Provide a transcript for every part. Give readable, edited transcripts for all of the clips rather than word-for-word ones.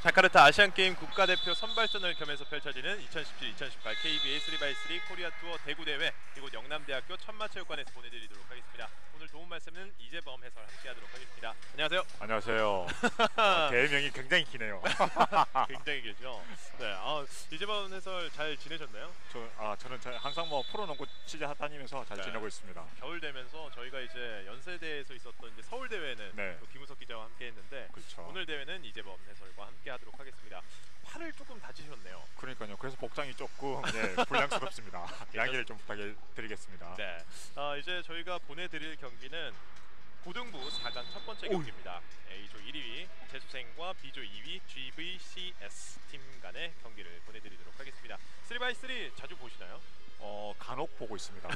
자카르타 아시안게임 국가대표 선발전을 겸해서 펼쳐지는 2017-2018 KBA 3x3 코리아 투어 대구대회, 이곳 영남대학교 천마체육관에서 보내드리도록 하겠습니다. 오늘 좋은 말씀은 이재범 해설 함께하도록 하겠습니다. 안녕하세요. 안녕하세요. 대명이 굉장히 기네요. 굉장히 길죠. 네, 이재범 해설 잘 지내셨나요? 저는 항상 뭐 프로농구 취재 다니면서 잘 지내고 있습니다. 겨울 되면서 저희가 이제 연세대에서 있었던 이제 서울 대회는 또 김우석 기자와 함께했는데, 그렇죠. 오늘 대회는 이재범 해설과 함께하도록 하겠습니다. 팔을 조금 다치셨네요. 그러니까요. 그래서 복장이 조금 불량스럽습니다. 양해를 좀 부탁드리겠습니다. 네, 이제 저희가 보내드릴 경기는 고등부 4강 첫 번째 경기입니다. A조 1위 재수생과 B조 2위 GVCS 팀 간의 경기를 보내드리도록 하겠습니다. 3x3 자주 보시나요? 간혹 보고 있습니다.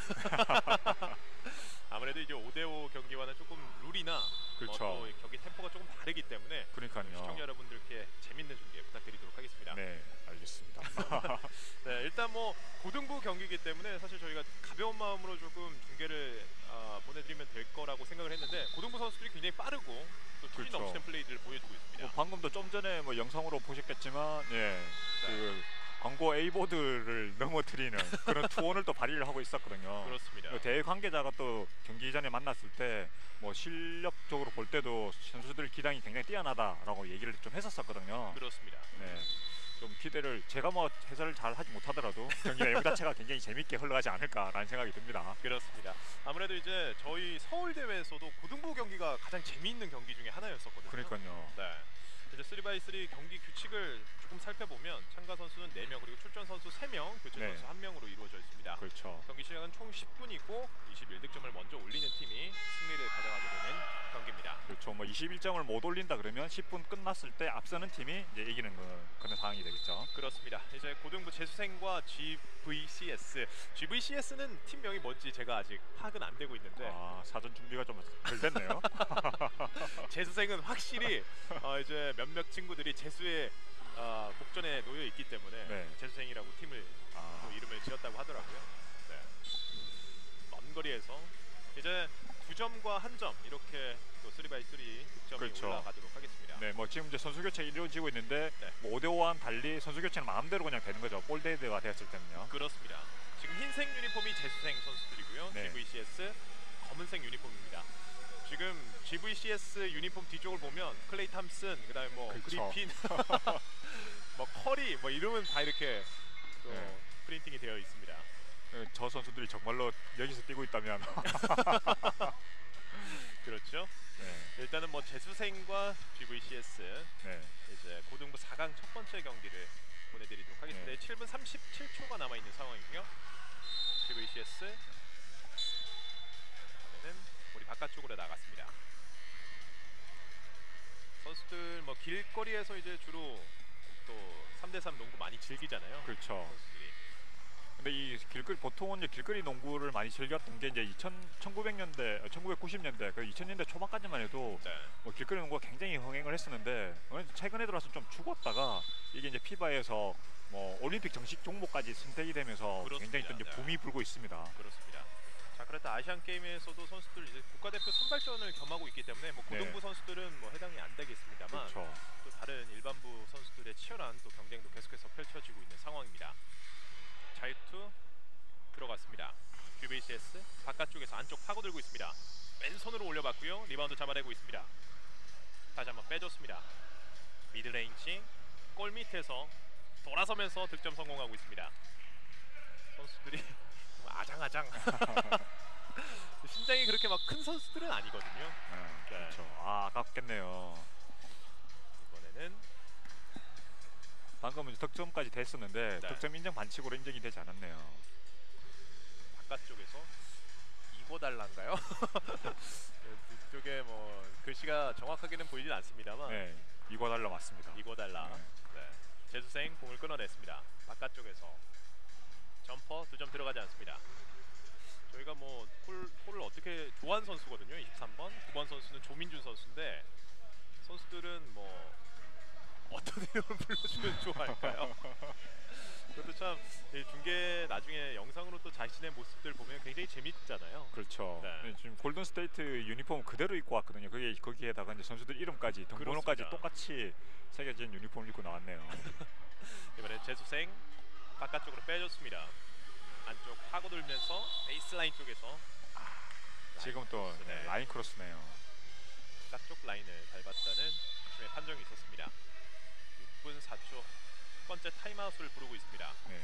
아무래도 이제 5대5 경기와는 조금 룰이나 그렇죠. 또 경기 템포가 조금 다르기 때문에 그러니까요. 시청자 여러분들께 재밌는 중계 부탁드리도록 하겠습니다. 네, 알겠습니다. 네, 일단 뭐 고등부 경기이기 때문에 사실 저희가 가벼운 마음으로 조금 중계를 보내드리면 될 거라고 생각을 했는데, 고등부 선수들이 굉장히 빠르고 또 투지 그렇죠. 넘치는 플레이들을 보여주고 있습니다. 방금도 좀 전에 뭐 영상으로 보셨겠지만, 그 광고 A보드를 넘어뜨리는 그런 투혼을 또 발휘를 하고 있었거든요. 그렇습니다. 대회 관계자가 또 경기 전에 만났을 때 뭐 실력적으로 볼 때도 선수들 기량이 굉장히 뛰어나다라고 얘기를 좀 했었거든요. 그렇습니다. 네, 좀 기대를, 제가 뭐 해설을 잘 하지 못하더라도 경기 내용 자체가 굉장히 재밌게 흘러가지 않을까라는 생각이 듭니다. 그렇습니다. 아무래도 이제 저희 서울 대회에서도 고등부 경기가 가장 재미있는 경기 중에 하나였었거든요. 그러니까요. 네. 이제 3x3 경기 규칙을 조금 살펴보면 참가 선수는 4명, 그리고 출전 선수 3명, 교체 선수 1명으로 이루어져 있습니다. 그렇죠. 경기 시간은 총 10분이고 21득점을 먼저 올리는 팀이 승리를 가져가게 되는 경기입니다. 그렇죠. 뭐 21점을 못 올린다 그러면 10분 끝났을 때 앞서는 팀이 이제 이기는 그런 상황이 되겠죠. 그렇습니다. 이제 고등부 재수생과 GVCS는 팀명이 뭔지 제가 아직 파악은 안 되고 있는데, 사전 준비가 좀 덜 됐네요. 재수생은 확실히 이제 몇몇 친구들이 재수의 복전에 놓여 있기 때문에 재수생이라고 팀을 또 이름을 지었다고 하더라고요. 네. 먼 거리에서 이제 2점과 1점 이렇게 또 3x3 득점이 올라가도록 하겠습니다. 네, 뭐 지금 이제 선수 교체 이루어지고 있는데 뭐 5대5와는 달리 선수 교체는 마음대로 그냥 되는 거죠. 볼데이드가 되었을 때는요. 그렇습니다. 지금 흰색 유니폼이 재수생 선수들이고요. GVCS 검은색 유니폼입니다. 지금 GVCS 유니폼 뒤쪽을 보면 클레이 탐슨, 그다음에 뭐 그리핀, 뭐 커리, 뭐 이름은 다 이렇게 또 프린팅이 되어 있습니다. 저 선수들이 정말로 여기서 뛰고 있다면 그렇죠. 일단은 뭐 재수생과 GVCS 이제 고등부 4강 첫 번째 경기를 보내드리도록 하겠습니다. 7분 37초가 남아 있는 상황이고요. GVCS 이번에는 우리 바깥쪽으로 나갔습니다. 선수들 뭐 길거리에서 이제 주로 또 3대3 농구 많이 즐기잖아요. 그렇죠. 선수들이. 근데 이 보통은 이제 길거리 농구를 많이 즐겼던 게 이제 1900년대, 1990년대, 2000년대 초반까지만 해도 뭐 길거리 농구가 굉장히 흥행을 했었는데, 최근에 들어와서 좀 죽었다가 이게 이제 피바에서 뭐 올림픽 정식 종목까지 선택이 되면서 굉장히 또 이제 붐이 불고 있습니다. 그렇습니다. 자카르타 아시안 게임에서도 선수들 이제 국가대표 선발전을 겸하고 있기 때문에 뭐 고등부 선수들은 뭐 해당이 안 되겠습니다만, 또 다른 일반부 선수들의 치열한 또 경쟁도 계속해서 펼쳐지고 있는 상황입니다. 자유투 들어갔습니다. GVCS 바깥쪽에서 안쪽 파고들고 있습니다. 왼손으로 올려봤고요. 리바운드 잡아내고 있습니다. 다시 한번 빼줬습니다. 미드레인지 골 밑에서 돌아서면서 득점 성공하고 있습니다. 선수들이 아장아장 신장이 그렇게 막 큰 선수들은 아니거든요. 그렇죠. 아깝겠네요. 이번에는 방금은 득점까지 됐었는데 득점 인정 반칙으로 인정이 되지 않았네요. 바깥쪽에서 이고달란가요? 뒤쪽에 뭐 글씨가 정확하게는 보이진 않습니다만 이고달라 맞습니다. 이고달라. 재수생 공을 끊어냈습니다. 바깥쪽에서 점퍼 2점 들어가지 않습니다. 저희가 뭐 폴을 어떻게 조한 선수거든요. 23번 9번 선수는 조민준 선수인데, 선수들은 뭐 어떤 이름을 불러주면 좋아할까요? 그것도 참이 중계 나중에 영상으로 또 자신의 모습들 보면 굉장히 재밌잖아요. 그렇죠. 네. 지금 골든 스테이트 유니폼 그대로 입고 왔거든요. 그게 거기에다가 이제 선수들 이름까지 등번호까지 그렇습니다. 똑같이 새겨진 유니폼을 입고 나왔네요. 이번엔 재수생 바깥쪽으로 빼줬습니다. 안쪽 파고들면서 베이스라인 쪽에서 지금 또 네. 라인 크로스네요. 바깥쪽 라인을 밟았다는 팀의 판정이 있었습니다. 6분 4초 첫 번째 타임아웃을 부르고 있습니다. 네.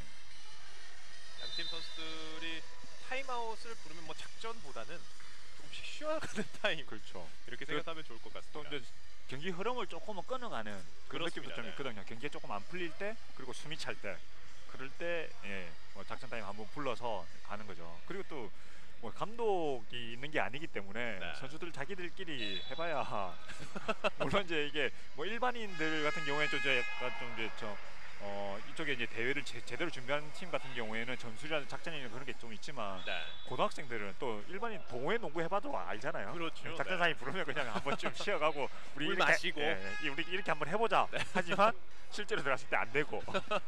양팀 선수들이 타임아웃을 부르면 뭐 작전보다는 조금씩 쉬어가는 타임. 그렇죠. 이렇게 생각하면 좋을 것 같습니다. 또 이제 경기 흐름을 조금은 끊어가는 그런 느낌도 좀 네. 있거든요. 경기가 조금 안 풀릴 때 그리고 숨이 찰 때 그럴 때 뭐 작전 타임 한번 불러서 가는 거죠. 그리고 또 뭐 감독이 있는 게 아니기 때문에 네. 선수들 자기들끼리 해봐야 물론 이제 이게 뭐 일반인들 같은 경우에 좀 이제 약간 좀 이제 이쪽에 이제 대회를 제대로 준비하는 팀 같은 경우에는 전술이나 작전이나 그런 게 좀 있지만 네. 고등학생들은 또 일반인 동호회 농구 해봐도 알잖아요. 그렇죠. 작전 타임 부르면 그냥 한번 좀 쉬어가고 우리 물 이렇게, 마시고. 우리 이렇게 한번 해보자. 하지만 실제로 들어갔을 때 안 되고.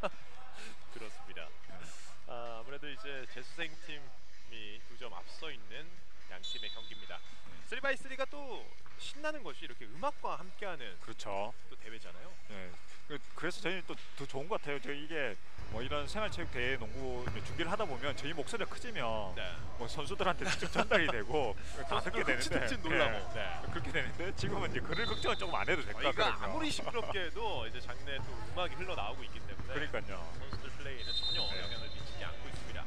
그렇습니다. 아무래도 이제 재수생 팀이 2점 앞서 있는 양 팀의 경기입니다. 3x3가 또 신나는 것이 이렇게 음악과 함께하는 그렇죠. 또 대회잖아요. 네. 그래서 저희는 또 더 좋은 것 같아요. 저희 이게 뭐 이런 생활체육대회 농구 중계를 하다 보면 저희 목소리가 커지면 네. 뭐 선수들한테 직접 전달이 되고 다 듣게 되는데 흠칫흠칫 놀라고. 네. 그렇게 되는데 지금은 이제 그럴 걱정은 조금 안 해도 될 것 저희가 같거든요. 아무리 시끄럽게 해도 이제 장내에 또 음악이 흘러나오고 있기 때문에 그러니까요. 선수들 플레이는 전혀 네. 영향을 미치지 않고 있습니다.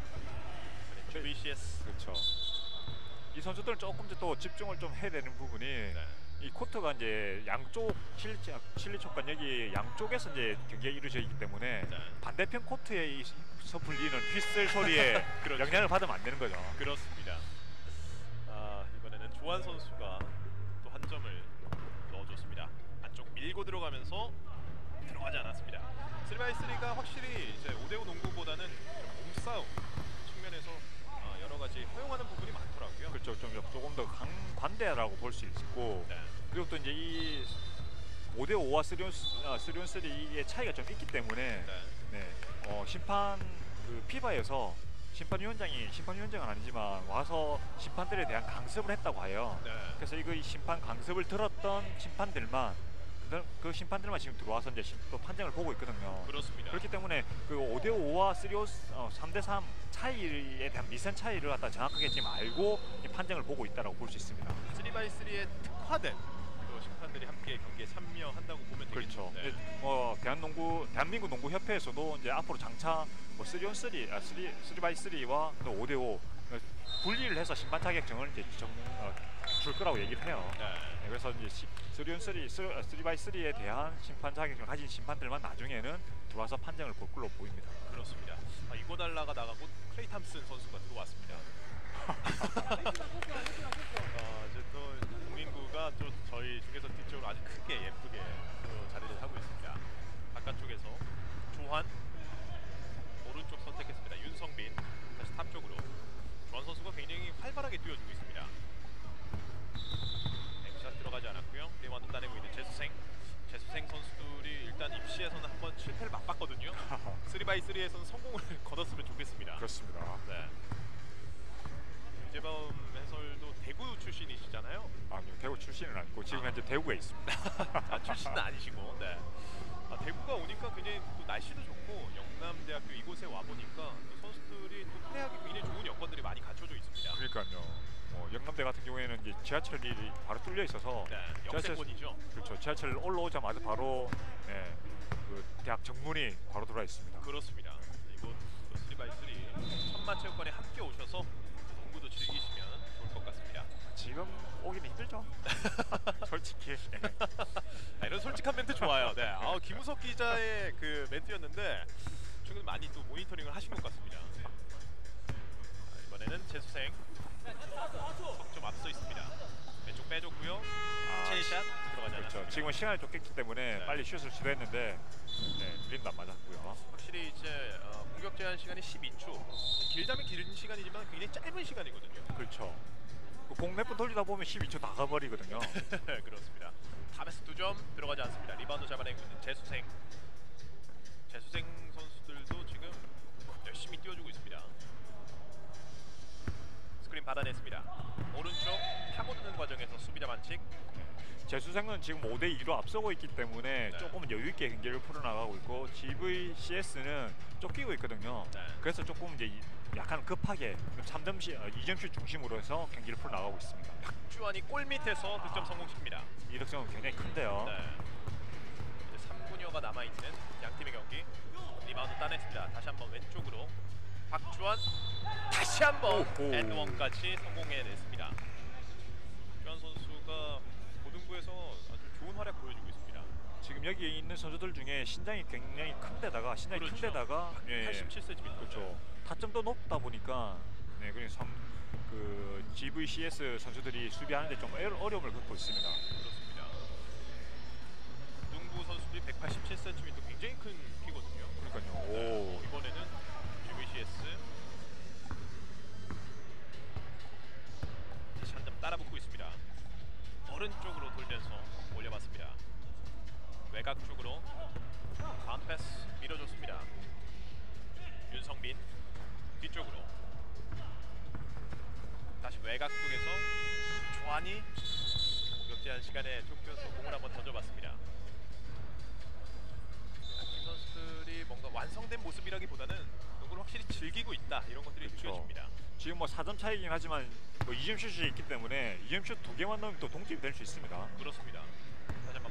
VCS. 그렇죠. 이 선수들은 조금 더 집중을 좀 해야 되는 부분이 네. 이 코트가 이제 양쪽 실리촉과 여기 양쪽에서 이제 경기가 이루어져 있기 때문에 네. 반대편 코트에서 불리는 휘슬 소리에 그렇죠. 영향을 받으면 안 되는 거죠. 그렇습니다. 이번에는 조한 선수가 또 한 점을 넣어줬습니다. 안쪽 밀고 들어가면서 들어가지 않았습니다. 3x3가 확실히 이제 5대5 농구보다는 좀 몸싸움 측면에서 여러 가지 허용하는 부분이 많더라고요. 그렇죠. 조금 더 강반대라고 볼 수 있고 네. 그리고 또 이제 이 5대5와 3on3의 차이가 좀 있기 때문에 네. 심판 그 피바에서 심판위원장은 아니지만 와서 심판들에 대한 강습을 했다고 해요. 네. 그래서 이 심판 강습을 들었던 심판들만 그 심판들만 지금 들어와서 이제 또 판정을 보고 있거든요. 그렇습니다. 그렇기 때문에 그 5대5와 3대3 차이에 대한 미세 차이를 갖다 정확하게 지금 알고 이 판정을 보고 있다라고 볼 수 있습니다. 3x3에 특화된 또 심판들이 함께 경기에 참여한다고 보면 그렇죠. 되겠는데 대한민국 농구협회에서도 이제 앞으로 장차 뭐 3on3, 3x3와 5대5 분리를 해서 심판 자격증을 이제 줄 거라고 얘기를 해요. 네. 그래서 이제 3x3에 대한 심판 자격증을 가진 심판들만 나중에는 들어와서 판정을 볼 걸로 보입니다. 그렇습니다. 이고달라가 나가고 클레이 탐슨 선수가 들어왔습니다. 이제 또 공인구가 또 저희 중에서 뒤쪽으로 아주 크게 예쁘게 또 자리를 하고 있습니다. 바깥쪽에서 조한 오른쪽 선택했습니다. 윤성빈 다시 탑 쪽으로 조한 선수가 굉장히 활발하게 뛰어주고 있습니다. 앵샷 들어가지 않았고요. 리바운드 따내고 있는 재수생 선수들이 일단 입시에서는 한번 실패를 맛봤거든요. 3x3에서는 성공을 거뒀으면 좋겠습니다. 그렇습니다. 네. 유재범 해설도 대구 출신이시잖아요. 아니요, 대구 출신은 아니고 지금 현재 대구에 있습니다. 출신은 아니시고. 네. 대구가 오니까 굉장히 또 날씨도 좋고 영남대학교 이곳에 와 보니까 또 선수들이 또 플레이하기 굉장히 좋은 여건들이 많이 갖춰져 있습니다. 그러니까요. 영남대 같은 경우에는 이제 지하철이 바로 뚫려 있어서 네, 역세권이죠. 그렇죠. 지하철 올라오자마자 바로 그 대학 정문이 바로 들어와 있습니다. 그렇습니다. 이곳 3x3 천마체육관에 함께 오셔서 농구도 즐기시면 좋을 것 같습니다. 지금 오기는 힘들죠. 솔직히. 이런 솔직한 멘트 좋아요. 네. 김우석 기자의 그 멘트였는데 최근 많이 또 모니터링을 하신 것 같습니다. 이번에는 재수생 좀 앞서 있습니다. 왼쪽 빼줬고요. 체이샷 들어가지 그렇죠. 않았습니다. 지금은 시간이 쫓겼기 때문에 네. 빨리 슛을 시도했는데 그림도 안 맞았고요. 확실히 이제 공격 제한 시간이 12초. 길다면 긴 시간이지만 굉장히 짧은 시간이거든요. 그렇죠. 공 몇 번 돌리다 보면 12초 다 가버리거든요. 그렇습니다. 탑에서 2점 들어가지 않습니다. 리바운드 잡아내고 있는 재수생 선수들도 지금 띄워주고 있습니다. 스크린 받아냈습니다. 오른쪽 파고드는 과정에서 수비자 반칙. 재수생은 지금 5대2로 앞서고 있기 때문에 네. 조금 여유있게 경기를 풀어나가고 있고 GVCS는 쫓기고 있거든요. 네. 그래서 조금 이제 약간 급하게 2점슛 중심으로 해서 경기를 풀어나가고 있습니다. 박주환이 골 밑에서 득점 성공시킵니다. 이 득점은 굉장히 큰데요. 네. 이제 3분여가 남아있는 양팀의 경기. 리바운드 따냈습니다. 다시 한번 왼쪽으로 박주환 다시 한번 앤원까지 성공해냈습니다. 박주환 선수가 고등부에서 아주 좋은 활약 보여주고 있습니다. 지금 여기 있는 선수들 중에 신장이 굉장히 큰데다가 그렇죠. 87cm. 그렇죠. 타점도 높다 보니까 네, 그래서 그 GVCS 선수들이 수비하는데 좀 어려움을 겪고 있습니다. 그렇습니다. 고등부 선수들이 187cm 굉장히 큰 키거든요. 그러니까요. 네. 이번에는 GVCS 다시 한 점 따라붙고 있습니다. 오른쪽으로 돌면서 올려봤습니다. 외곽 쪽으로 다음 패스 밀어줬습니다. 윤성민 뒤쪽으로 다시 외곽 쪽에서 조한이 공격 제한 시간에 쫓겨서 공을 한번 던져봤습니다. 팀 선수들이 뭔가 완성된 모습이라기보다는 농구를 확실히 즐기고 있다 이런 것들이 그렇죠. 느껴집니다. 지금 뭐 4점 차이긴 하지만 뭐 2점 슛이 있기 때문에 2점 슛 2개만 넣으면 또 동점이 될 수 있습니다. 그렇습니다. 다시 한번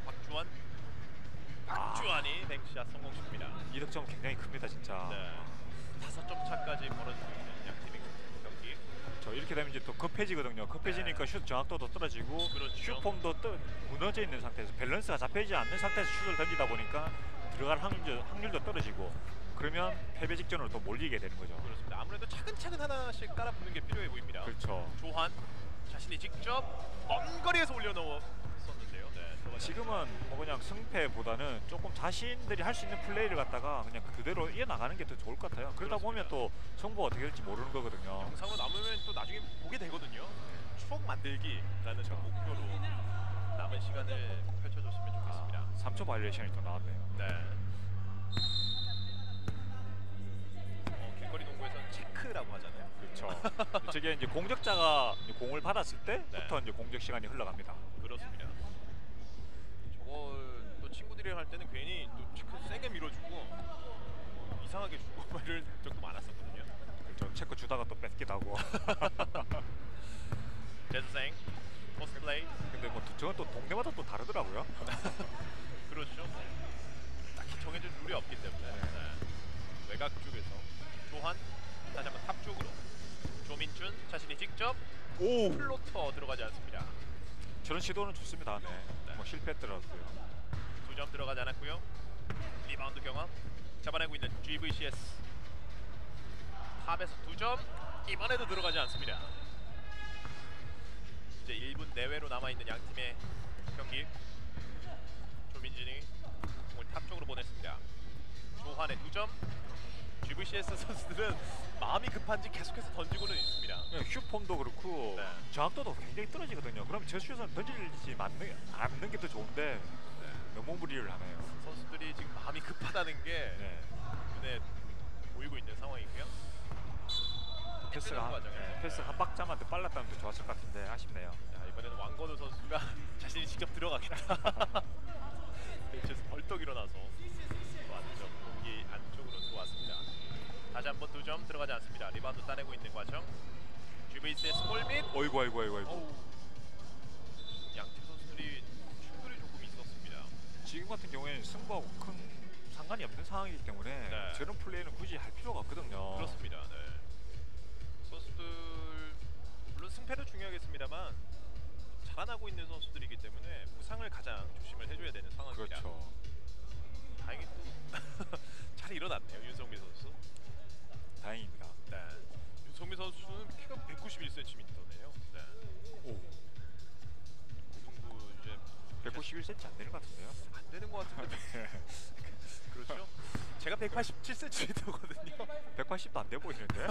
박주환이 뱅크샷 성공시킵니다. 이 득점은 굉장히 큽니다 진짜. 네. 5점 차까지 벌어지고 있는 양팀의 경기. 저 이렇게 되면 이제 또 급해지거든요. 급해지니까 슛 정확도도 떨어지고 그렇죠. 슛폼도 무너져 있는 상태에서 밸런스가 잡히지 않는 상태에서 슛을 던지다 보니까 들어갈 확률도 떨어지고 그러면 패배 직전으로 또 몰리게 되는 거죠. 그렇습니다. 아무래도 차근차근 하나씩 깔아보는 게 필요해 보입니다. 그렇죠. 조한 자신이 직접 먼 거리에서 올려놓았었는데요. 네, 지금은 뭐 그냥 승패보다는 조금 자신들이 할 수 있는 플레이를 갖다가 그냥 그대로 이어나가는 게 더 좋을 것 같아요. 그러다 보면 또 승부가 어떻게 될지 모르는 거거든요. 영상으로 남으면 또 나중에 보게 되거든요. 추억 만들기라는 저 목표로 남은 시간을 펼쳐줬으면 좋겠습니다. 3초 바이올레이션이 또 나왔네요. 네. 길거리 농구에서는 체크라고 하잖아요. 그렇죠. 저게 이제 공격자가 이제 공을 받았을 때부터 이제 공격 시간이 흘러갑니다. 그렇습니다. 저걸 또 친구들이랑 할 때는 괜히 또 체크 세게 밀어주고 이상하게 주고 이럴 적도 많았었거든요. 그렇죠. 체크 주다가 또 뺏기도 하고. 젠생 포스트 플레이. 근데 뭐 저건 또 동네마다 또 다르더라고요. 그렇죠. 딱히 정해진 룰이 없기 때문에. 네. 외곽 쪽에서 조한 다시 한번 탑 쪽으로 조민준 자신이 직접 플로터 들어가지 않습니다. 저런 시도는 좋습니다. 네. 뭐 실패했더라고요. 2점 들어가지 않았고요. 리바운드 경험 잡아내고 있는 GVCS. 탑에서 2점 이번에도 들어가지 않습니다. 이제 1분 내외로 남아있는 양팀의 경기. 조민준이 공을 탑 쪽으로 보냈습니다. 조한의 2점. GVCS 선수들은 마음이 급한지 계속해서 던지고는 있습니다. 슛폼도 그렇고 정확도도 굉장히 떨어지거든요. 그럼 저 슛은 던질지 않는 게 더 좋은데 너무 무리를 하네요. 선수들이 지금 마음이 급하다는 게 눈에 보이고 있는 상황이고요. 패스 한 박자만 더 빨랐다면 더 좋았을 것 같은데 아쉽네요. 자, 이번에는 왕건우 선수가 자신이 직접 들어가겠다. 벤치에서 벌떡 일어나서 공기 안쪽으로 들어왔습니다. 다시 한번 2점 들어가지 않습니다. 리바운드 따내고 있는 과정. GVCS 골밑. 어이구. 양팀 선수들이 충돌이 조금 있었습니다. 지금 같은 경우에는 승부하고 큰 상관이 없는 상황이기 때문에 저런 플레이는 굳이 할 필요가 없거든요. 그렇습니다. 네. 선수들 물론 승패도 중요하겠습니다만 자라나고 있는 선수들이기 때문에 부상을 가장 조심을 해줘야 되는 상황입니다. 그렇죠. 다행히 또 잘 일어났네요. 윤성민 선수. 다행입니다. 네. 윤성민 선수는 키가 191cm네요. 네. 고등부 이제 191cm 안 되는 것 같은데요? 안 되는 것 같은데. 그렇죠. 제가 187cm거든요. 180도 안 돼 보이는데?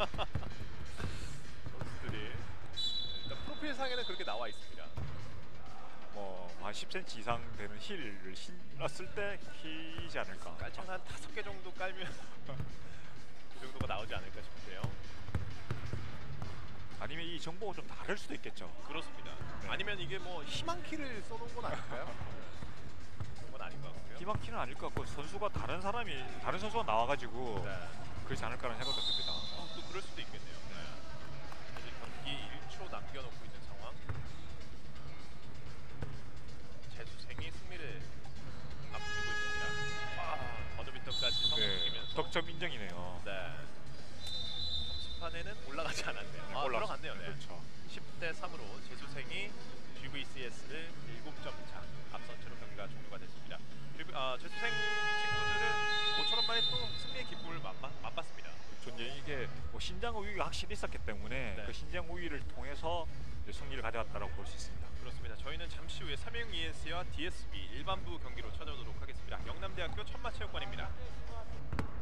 선수들이 일단 프로필 상에는 그렇게 나와 있습니다. 뭐 한 10cm 이상 되는 힐을 신었을 때 키지 않을까? 깔창 한 5개 정도 깔면 그 정도가 나오지 않을까 싶은데요. 아니면 이 정보가 좀 다를 수도 있겠죠. 그렇습니다. 네. 아니면 이게 뭐 희망키를 써놓은 건 아닐까요? 그런 건 아닌 것 같고요. 희망키는 아닐 것 같고 선수가 다른 선수가 나와가지고 네. 그렇지 않을까라는 생각도 듭니다. 또 그럴 수도 있겠네요. 네. 이제 경기 1초 남겨놓고 있는 상황. 재수생이 승리를 앞두고 있습니다. 버저비터까지 성공시키면서 덕점 인정이네요. 네. 점수판에는 올라가지 않았네요. 들어갔네요. 네. 그렇죠. 10대 3으로 재수생이 GVCS를 7점 차 앞선 채로 경기가 종료가 됐습니다. 재수생 친구들은 모처럼 만에 또 승리의 기쁨을 맛봤습니다. 그렇죠. 이제 이게 뭐 신장 우위가 확실히 있었기 때문에 네. 그 신장 우위를 통해서 이제 승리를 가져왔다고 볼 수 있습니다. 그렇습니다. 저희는 잠시 후에 삼행 ENC와 DSB 일반부 경기로 찾아오도록 하겠습니다. 영남대학교 천마체육관입니다.